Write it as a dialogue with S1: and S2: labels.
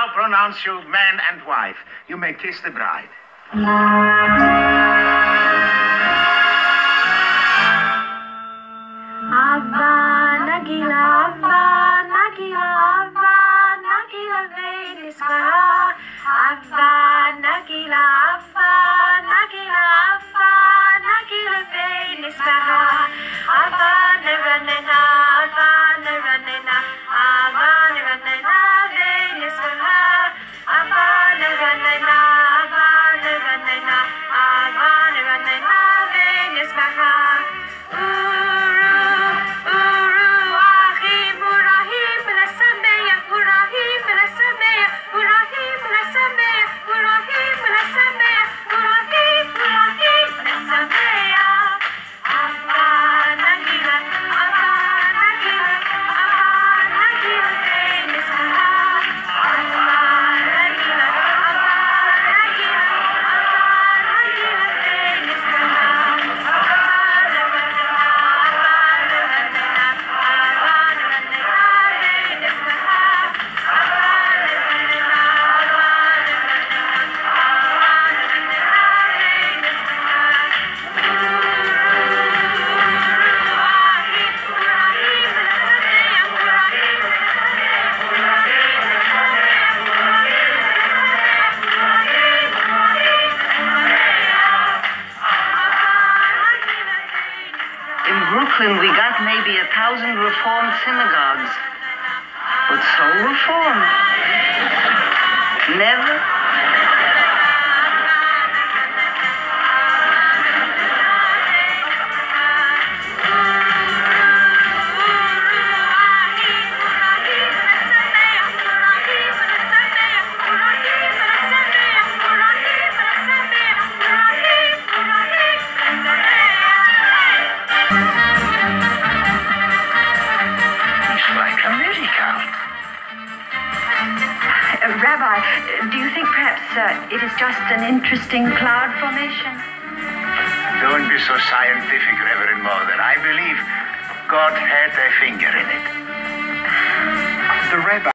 S1: now pronounce you man and wife. You may kiss the bride.
S2: Hava Nagila, Hava Nagila, Hava Nagila, Venisma. Hava Nagila, Hava Nagila, Hava Nagila, Venisma. Hava Naranena, Hava Naranena, Hava Naranena, Venisma. Hava Naranena, Hava Naranena, Hava Naranena, Venisma.
S3: We got maybe 1,000 Reformed synagogues. But soul reform? Never.
S2: Rabbi, do you think perhaps it is just an interesting cloud formation?
S1: Don't be so scientific, Reverend Mother. I believe God had a finger in it. The rabbi